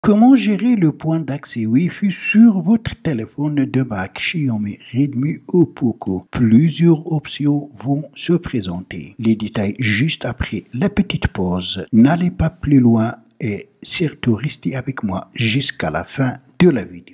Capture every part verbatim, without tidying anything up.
Comment gérer le point d'accès Wi-Fi sur votre téléphone de marque Xiaomi, Redmi ou Poco? Plusieurs options vont se présenter. Les détails juste après la petite pause. N'allez pas plus loin et surtout restez avec moi jusqu'à la fin de la vidéo.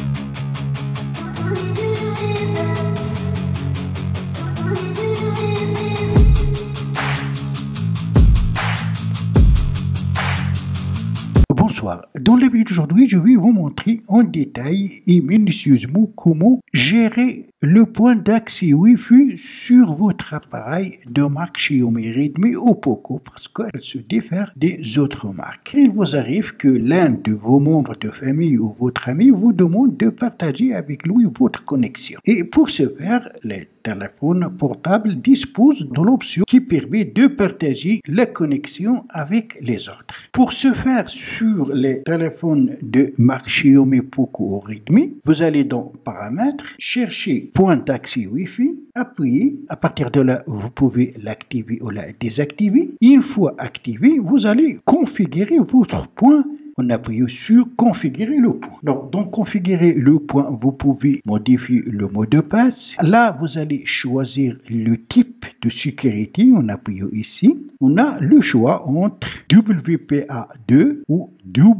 Bonsoir, dans la vidéo d'aujourd'hui, je vais vous montrer en détail et minutieusement comment gérer le point d'accès Wi-Fi sur votre appareil de marque Xiaomi, Redmi ou Poco parce qu'elle se diffère des autres marques. Il vous arrive que l'un de vos membres de famille ou votre ami vous demande de partager avec lui votre connexion. Et pour ce faire, les téléphones portables disposent de l'option qui permet de partager la connexion avec les autres. Pour ce faire, sur les téléphones de marque Xiaomi, Poco ou Redmi, vous allez dans Paramètres, chercher point d'accès Wi-Fi, appuyez. À partir de là, vous pouvez l'activer ou la désactiver. Une fois activé, vous allez configurer votre point. On appuie sur configurer le point. Donc, dans configurer le point, vous pouvez modifier le mot de passe. Là, vous allez choisir le type de sécurité. On appuie ici. On a le choix entre W P A deux ou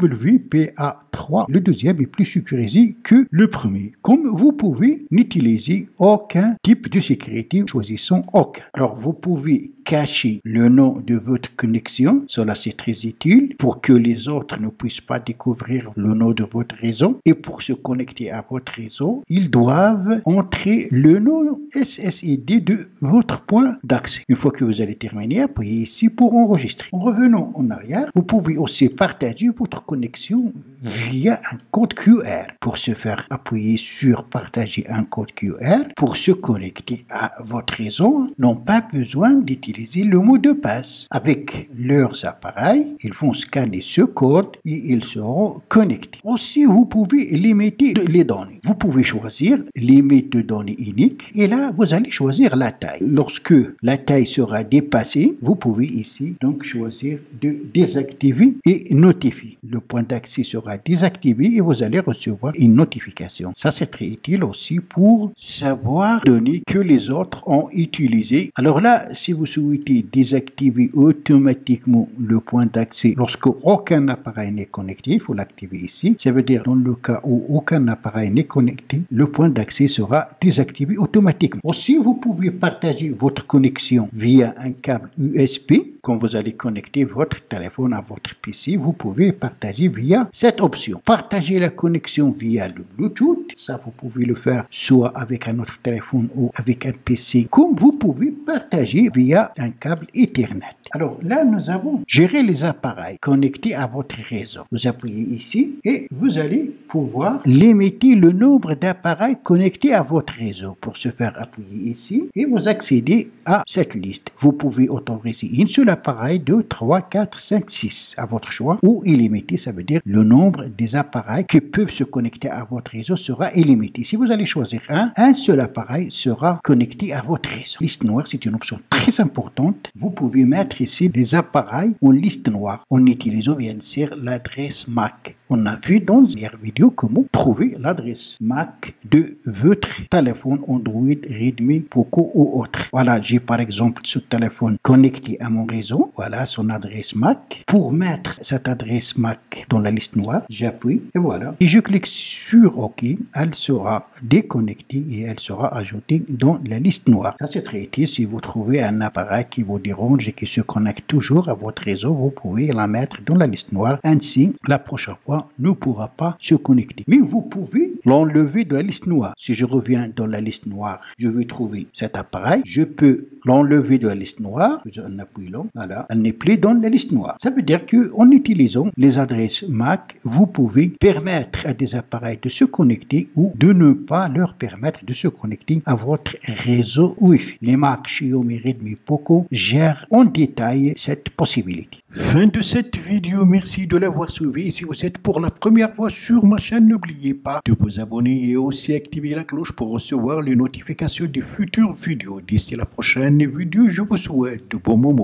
W P A trois. Le deuxième est plus sécurisé que le premier. Comme vous pouvez n'utiliser aucun type de sécurité, choisissons aucun. Alors, vous pouvez cacher le nom de votre connexion. Cela, c'est très utile pour que les autres ne puissent pas découvrir le nom de votre réseau. Et pour se connecter à votre réseau, ils doivent entrer le nom S S I D de votre point d'accès. Une fois que vous allez terminer, appuyez ici pour enregistrer. En revenant en arrière, vous pouvez aussi partager votre connexion via un code Q R. Pour ce faire, appuyez sur partager un code Q R. Pour se connecter à votre réseau, n'ont pas besoin d'utiliser le mot de passe. Avec leurs appareils, ils vont scanner ce code et ils seront connectés. Aussi, vous pouvez limiter les données. Vous pouvez choisir limite de données unique et là, vous allez choisir la taille. Lorsque la taille sera dépassée, vous pouvez ici donc choisir de désactiver et notifier. Le point d'accès sera désactivé et vous allez recevoir une notification. Ça, c'est très utile aussi pour savoir les données que les autres ont utilisées. Alors là, si vous souhaitez désactiver automatiquement le point d'accès lorsque aucun appareil n'est connecté, il faut l'activer ici. Ça veut dire dans le cas où aucun appareil n'est connecté, le point d'accès sera désactivé automatiquement. Aussi, vous pouvez partager votre connexion via un câble U S B. Quand vous allez connecter votre téléphone à votre P C, vous pouvez partager via cette option. Partager la connexion via le Bluetooth, ça vous pouvez le faire soit avec un autre téléphone ou avec un P C, comme vous pouvez partager via un câble Ethernet. Alors là, nous avons géré les appareils connectés à votre réseau. Vous appuyez ici et vous allez pouvoir limiter le nombre d'appareils connectés à votre réseau. Pour ce faire, appuyez ici et vous accédez à cette liste. Vous pouvez autoriser une seule appareil, deux, trois, quatre, cinq, six à votre choix ou illimité, ça veut dire le nombre des appareils qui peuvent se connecter à votre réseau sera illimité. Si vous allez choisir un, un seul appareil sera connecté à votre réseau. Liste noire, c'est une option très importante. Vous pouvez mettre ici des appareils en liste noire en utilisant bien sûr l'adresse M A C. On a vu dans une dernière vidéo comment trouver l'adresse M A C de votre téléphone Android, Redmi, Poco ou autre. Voilà, j'ai par exemple ce téléphone connecté à mon réseau. Voilà son adresse M A C. Pour mettre cette adresse M A C dans la liste noire, j'appuie et voilà. Et je clique sur OK, elle sera déconnectée et elle sera ajoutée dans la liste noire. Ça, c'est très utile si vous trouvez un appareil qui vous dérange et qui se connecte toujours à votre réseau, vous pouvez la mettre dans la liste noire. Ainsi, la prochaine fois, ne pourra pas se connecter. Mais vous pouvez l'enlever de la liste noire. Si je reviens dans la liste noire, je vais trouver cet appareil. Je peux l'enlever de la liste noire. En appuyant, voilà, elle n'est plus dans la liste noire. Ça veut dire que en utilisant les adresses M A C, vous pouvez permettre à des appareils de se connecter ou de ne pas leur permettre de se connecter à votre réseau Wi-Fi. Les marques Xiaomi, Redmi, Poco gèrent en détail cette possibilité. Fin de cette vidéo, merci de l'avoir suivi. Si vous êtes pour la première fois sur ma chaîne, n'oubliez pas de vous abonner et aussi activer la cloche pour recevoir les notifications des futures vidéos. D'ici la prochaine vidéo, je vous souhaite de bons moments.